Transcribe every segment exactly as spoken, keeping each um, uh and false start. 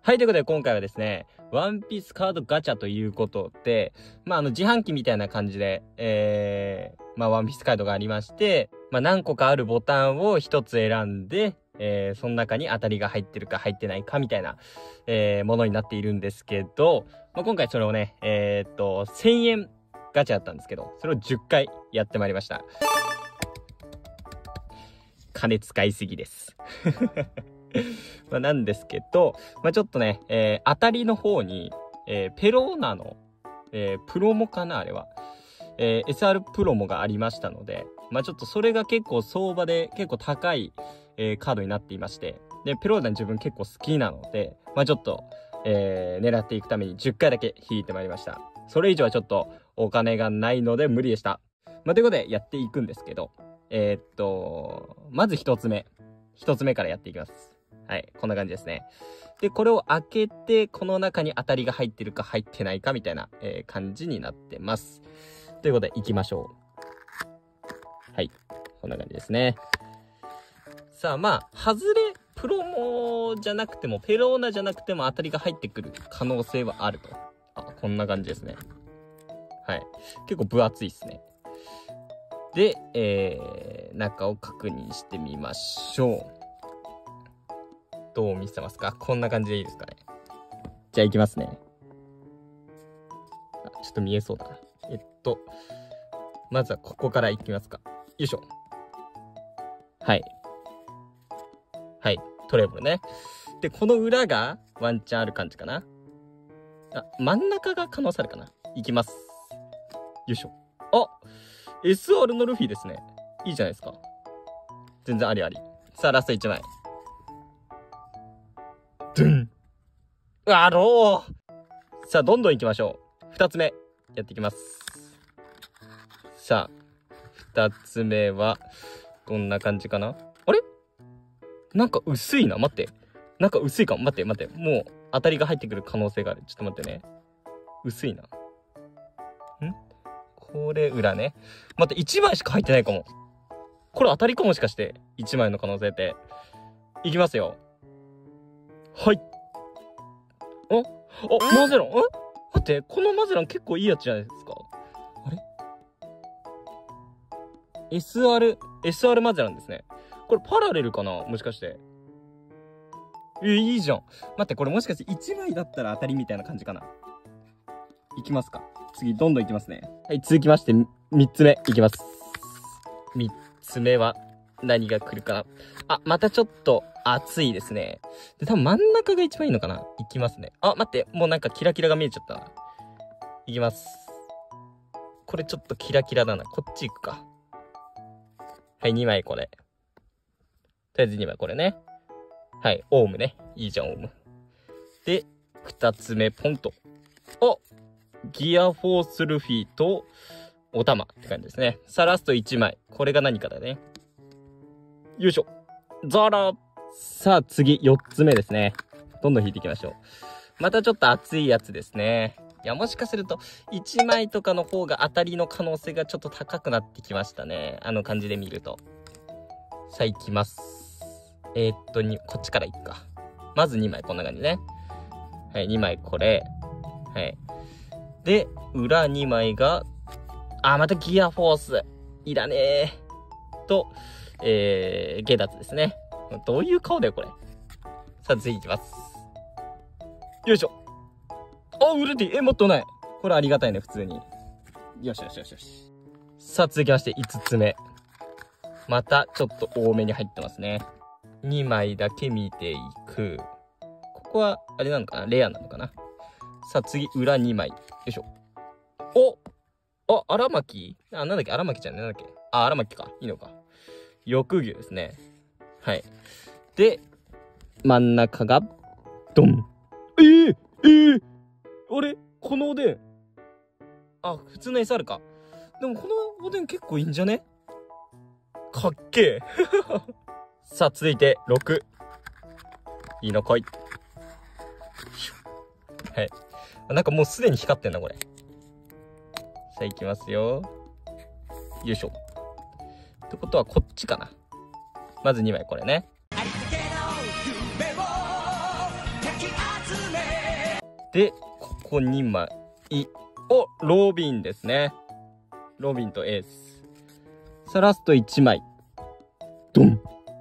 はい、ということで今回はですね、ワンピースカードガチャということで、まあ、あの、自販機みたいな感じで、えー、まあ、ワンピースカードがありまして、まあ、何個かあるボタンを一つ選んで、えー、その中に当たりが入ってるか入ってないかみたいな、えー、ものになっているんですけど、まあ、今回それをね、えー、っと、せんえんガチャだったんですけど、それをじゅっかいやってまいりました。金使いすぎです。まあなんですけど、まあ、ちょっとね、えー、当たりの方に、えー、ペローナの、えー、プロモかなあれは、えー、エスアール プロモがありましたので、まあちょっとそれが結構相場で結構高い、えー、カードになっていまして、で、ペローナ自分結構好きなので、まあちょっと、えー、狙っていくためにじゅっかいだけ引いてまいりました。それ以上はちょっとお金がないので無理でした。まあということでやっていくんですけど、えー、っと、まず一つ目。一つ目からやっていきます。はい、こんな感じですね。で、これを開けて、この中に当たりが入ってるか入ってないかみたいな、えー、感じになってます。ということで、行きましょう。はい、こんな感じですね。さあ、まあ、外れ、プロモじゃなくても、ペローナじゃなくても当たりが入ってくる可能性はあると。あ、こんな感じですね。はい。結構分厚いですね。で、えー、中を確認してみましょう。どう見せますか？こんな感じでいいですかね。じゃあ行きますね。あ、ちょっと見えそうだな。えっと、まずはここから行きますか。よいしょ。はい。はい。トレブルね。で、この裏がワンチャンある感じかな。あ、真ん中が可能性あるかな。行きます。よいしょ。あ、エスアール のルフィですね。いいじゃないですか。全然ありあり。さあ、ラストいちまい。ドゥン。あろう。さあ、どんどん行きましょう。二つ目、やっていきます。さあ、二つ目は、どんな感じかな？あれ？なんか薄いな。待って。なんか薄いかも。待って、待って。もう、当たりが入ってくる可能性がある。ちょっと待ってね。薄いな。ん？これ、裏ね。待って、一枚しか入ってないかも。これ当たりかもしかして。一枚の可能性って。いきますよ。はい。あ、あ、マゼラン。ん？待って、このマゼラン結構いいやつじゃないですか。あれ ?エスアール、エスアール マゼランですね。これパラレルかな？もしかして。え、いいじゃん。待って、これもしかしていちまいだったら当たりみたいな感じかな。いきますか。次、どんどんいきますね。はい、続きまして、みっつめいきます。みっつめは何が来るかな。あ、またちょっと熱いですね。で、多分真ん中が一番いいのかな。いきますね。あ、待って、もうなんかキラキラが見えちゃったな。いきます。これちょっとキラキラだな。こっち行くか。はい、にまいこれ。とりあえずにまいこれね。はい、オウムね。いいじゃん、オウム。で、ふたつめ、ポンと。お！ギアフォースルフィと、お玉って感じですね。さあ、ラストいちまい。これが何かだね。よいしょ。ザラ。さあ、次、よっつめですね。どんどん引いていきましょう。またちょっと熱いやつですね。いや、もしかすると、いちまいとかの方が当たりの可能性がちょっと高くなってきましたね。あの感じで見ると。さあ、いきます。えー、っと、に、こっちからいくか。まずにまい、こんな感じね。はい、にまいこれ。はい。で、裏にまいが、あ、またギアフォース。いらねー。と、えー、ゲダツですね。どういう顔だよ、これ。さあ、次いきます。よいしょ。あ、ウルディ。え、もっとない。これありがたいね、普通に。よしよしよしよし。さあ、続きまして、いつつめ。また、ちょっと多めに入ってますね。にまいだけ見ていく。ここは、あれなのかな？レアなのかな？さあ、次、裏にまい。よいしょ。お！あ、荒巻？あ、なんだっけ？荒巻ちゃんね。なんだっけ？あ、荒巻か。いいのか。翼牛ですね。はい。で、真ん中が、ドン。えー、えー、あれ？このおでん。あ、普通の エスアール か。でもこのおでん結構いいんじゃね？かっけー。さあ、続いて、ろく。いいの来い。はい。なんかもうすでに光ってんな、これ。さあ、いきますよ。よいしょ。ってことは、こっちかな。まずにまいこれね。 で、ここにまい。お、ロビンですね。ロビンとエース。さあ、ラストいちまい。ドン。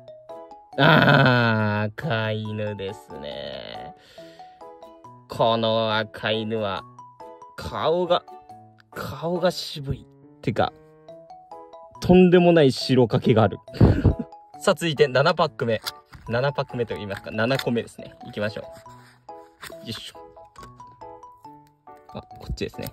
あー、赤犬ですね。この赤犬は、顔が、顔が渋い。てか、とんでもない白かけがある。さあ、続いてななパック目。ななパック目と言いますか、ななこめですね。いきましょう。よいしょ。あ、こっちですね。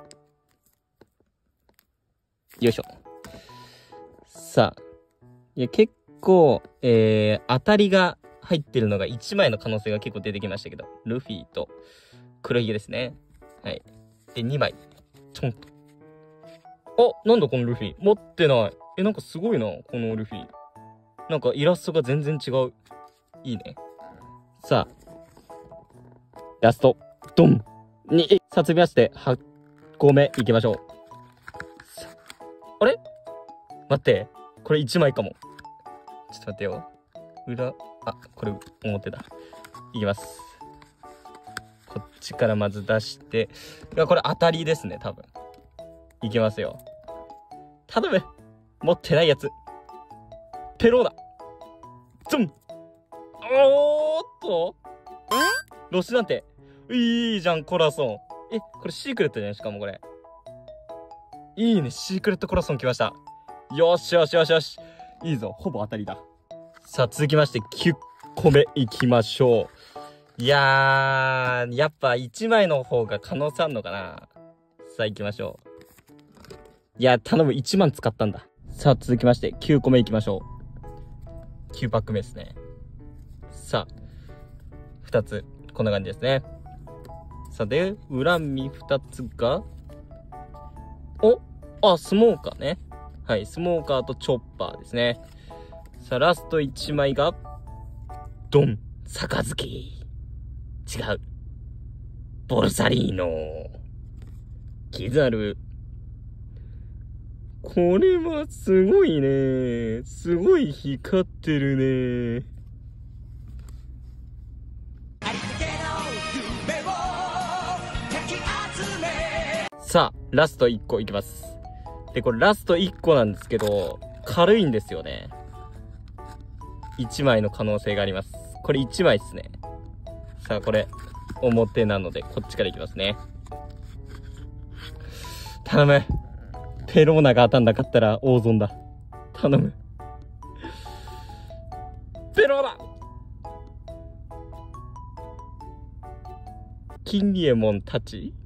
よいしょ。さあ。いや、結構、えー、当たりが入ってるのがいちまいの可能性が結構出てきましたけど、ルフィと黒ひげですね。はい。で、にまい。ちょんと。あ、なんだこのルフィ。持ってない。え、なんかすごいな、このルフィ。なんかイラストが全然違う。いいね。さあ。ラスト。ドンに、さあ、積みまして、はちこめいきましょう。あれ待って。これいちまいかも。ちょっと待ってよ。裏、あ、これ表だ。いきます。こっちからまず出して。いや、これ当たりですね、多分。いきますよ。頼む。持ってないやつ。ペローナ。ゾン。おーっとロシなんて。いいじゃん、コラソン。え、これシークレットじゃない？しかもこれ。いいね、シークレットコラソン来ました。よしよしよしよし。いいぞ、ほぼ当たりだ。さあ、続きまして、きゅっこめいきましょう。いやー、やっぱいちまいの方が可能性あんのかな。さあ、行きましょう。いや、頼む、いちまん使ったんだ。さあ、続きまして、きゅうこめいきましょう。きゅうパック目ですね。さあ、ふたつ、こんな感じですね。さあ、で、裏身ふたつが、おあ、スモーカーね。はい、スモーカーとチョッパーですね。さあ、ラストいちまいが、ドン、杯。違う。ボルサリーノ。傷ある。これはすごいね。すごい光ってるね。さあ、ラストいっこいきます。で、これラストいっこなんですけど、軽いんですよね。いちまいの可能性があります。これいちまいですね。さあ、これ、表なので、こっちからいきますね。頼む。ペローナが当たんなかったら大損だ。頼む。ペローナキンリエモンたち